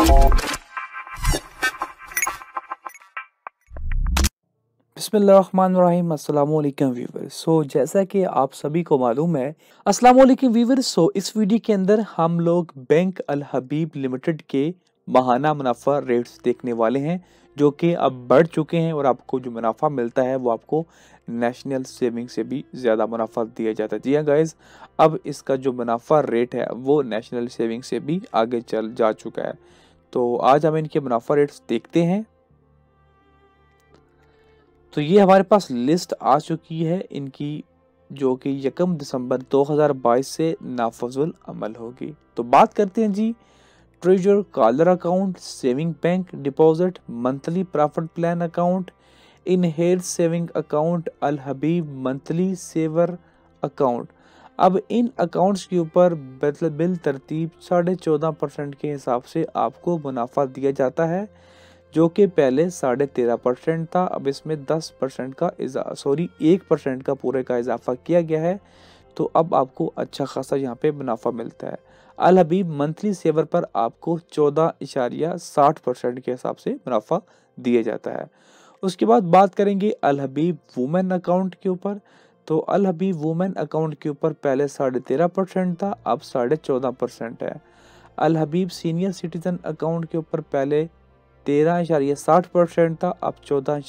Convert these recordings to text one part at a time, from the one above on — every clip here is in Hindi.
बिस्मिल्लाहिर्रहमानिर्रहीम। अस्सलाम वालेकुम व्यूअर्स। जैसा कि आप सभी को मालूम है, अस्सलाम वालेकुम व्यूअर्स। इस वीडियो के अंदर हम लोग बैंक अल हबीब लिमिटेड के माहाना मुनाफा रेट्स देखने वाले हैं, जो कि अब बढ़ चुके हैं और आपको जो मुनाफा मिलता है वो आपको नेशनल सेविंग से भी ज़्यादा मुनाफा दिया जाता है। जी हाँ गाइज़, अब इसका जो मुनाफा रेट है वो नेशनल सेविंग से भी आगे चल जा चुका है। तो आज हम इनके मुनाफा रेट्स देखते हैं। तो ये हमारे पास लिस्ट आ चुकी है इनकी, जो कि 1 दिसंबर 2022 से नाफजुल अमल होगी। तो बात करते हैं जी treasure caller account, saving bank deposit, monthly profit plan account, inherit saving account, Al Habib monthly saver account. अब इन अकाउंट्स के ऊपर बिल तरतीब 14.5% के हिसाब से आपको मुनाफा दिया जाता है, जो कि पहले 13.5% था। अब इसमें 10% का 1% का पूरे का इजाफा किया गया है। तो अब आपको अच्छा खासा यहाँ पे मुनाफा मिलता है। अल हबीब मंथली सेवर पर आपको 14.60% के हिसाब से मुनाफा दिया जाता है। उसके बाद बात करेंगे अल हबीब वुमेन अकाउंट के ऊपर। तो अल हबीब वुमेन अकाउंट के ऊपर पहले 13.5% था, अब 14.5% है। Al Habib senior citizen account के ऊपर पहले 13.60% था, अब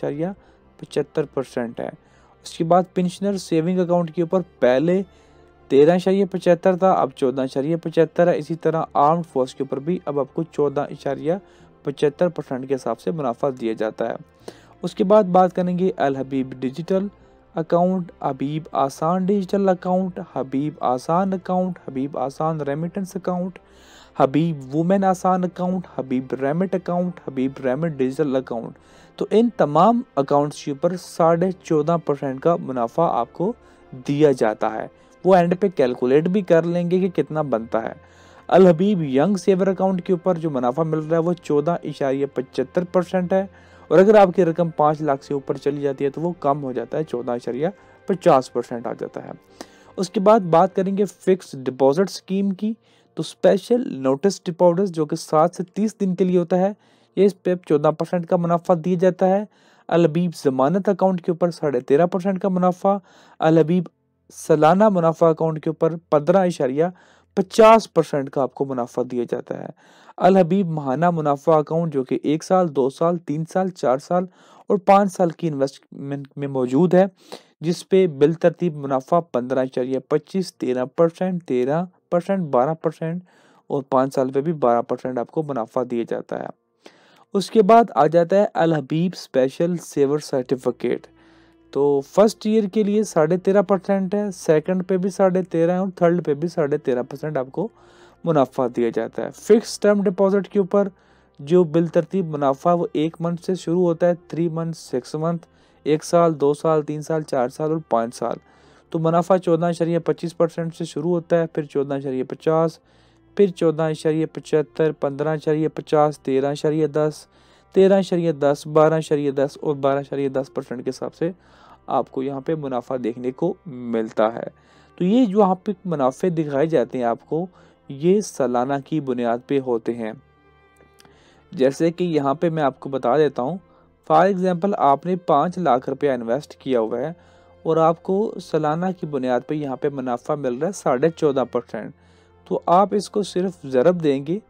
14.75% है। उसके बाद पेंशनर सेविंग अकाउंट के ऊपर पहले 13.75 था, अब 14.75 है। इसी तरह आर्म्ड फोर्स के ऊपर भी अब आपको 14.75% के हिसाब से मुनाफा दिया जाता है। उसके बाद बात करेंगे अल हबीब डिजिटल अकाउंट, हबीब आसान डिजिटल अकाउंट, हबीब आसान account, Habib Asaan remittance account, Habib women Asaan account, Habib remit account, Habib remit digital account. तो इन तमाम अकाउंट्स के ऊपर 14.5% का मुनाफा आपको दिया जाता है। वो एंड पे कैलकुलेट भी कर लेंगे कि कितना बनता है। Al Habib young saver account के ऊपर जो मुनाफा मिल रहा है वो 14.75% है, और अगर आपकी रकम 5 लाख से ऊपर चली जाती है तो वो कम हो जाता है, 14.50% आ जाता है। उसके बाद बात करेंगे फिक्स डिपॉजिट स्कीम की। तो स्पेशल नोटिस डिपॉजिट जो कि 7 से 30 दिन के लिए होता है, ये इस पे 14% का मुनाफा दिया जाता है। अल हबीब जमानत अकाउंट के ऊपर 13.5% का मुनाफा। अल हबीब सालाना मुनाफा अकाउंट के ऊपर 15.50% का आपको मुनाफा दिया जाता है। अल हबीब माहाना मुनाफा अकाउंट जो कि 1 साल, 2 साल, 3 साल, 4 साल और 5 साल की इन्वेस्टमेंट में मौजूद है, जिस पे बिल तरतीब मुनाफा 15.25, 13%, 13%, 12% और 5 साल पे भी 12% आपको मुनाफा दिया जाता है। उसके बाद आ जाता है Al Habib special saver certificate. तो फर्स्ट ईयर के लिए 13.5% है, सेकंड पे भी 13.5 है और थर्ड पे भी 13.5% आपको मुनाफा दिया जाता है। फिक्स टर्म डिपॉजिट के ऊपर जो बिल तरतीब मुनाफा वो 1 मंथ से शुरू होता है, 3 मंथ, 6 मंथ, 1 साल, 2 साल, 3 साल, 4 साल और 5 साल। तो मुनाफा 14.25% से शुरू होता है, फिर 14.50, फिर 14.75, 15.50, 13.10, 13.10, 12.10 और 12.10% के हिसाब से आपको यहाँ पे मुनाफा देखने को मिलता है। तो ये जो यहाँ पे मुनाफे दिखाए जाते हैं आपको, ये सालाना की बुनियाद पे होते हैं। जैसे कि यहाँ पे मैं आपको बता देता हूँ, फॉर एग्जांपल आपने 5 लाख रुपया इन्वेस्ट किया हुआ है और आपको सालाना की बुनियाद पे यहाँ पे मुनाफा मिल रहा है 14.5%। तो आप इसको सिर्फ ज़रब देंगे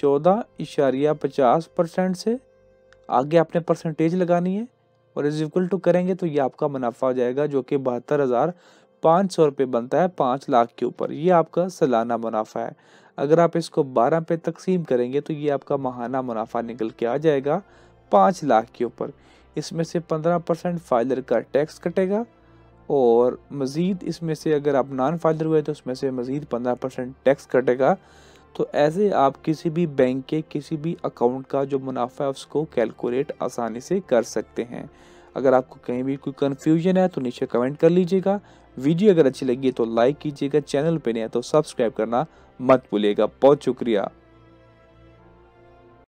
14.50% से, आगे आपने परसेंटेज लगानी है और इज इक्वल टू करेंगे तो ये आपका मुनाफा हो जाएगा, जो कि 72,500 रुपये बनता है 5 लाख के ऊपर। ये आपका सालाना मुनाफा है। अगर आप इसको 12 पे तकसीम करेंगे तो ये आपका माहाना मुनाफा निकल के आ जाएगा 5 लाख के ऊपर। इसमें से 15% फाइलर का टैक्स कटेगा और मज़ीद इसमें से अगर आप नॉन फाइलर हुए तो उसमें से मज़ीद 15% टैक्स कटेगा। तो ऐसे आप किसी भी बैंक के किसी भी अकाउंट का जो मुनाफा है उसको कैलकुलेट आसानी से कर सकते हैं। अगर आपको कहीं भी कोई कन्फ्यूजन है तो नीचे कमेंट कर लीजिएगा। वीडियो अगर अच्छी लगी तो लाइक कीजिएगा, चैनल पे नए हैं तो सब्सक्राइब करना मत भूलिएगा। बहुत शुक्रिया।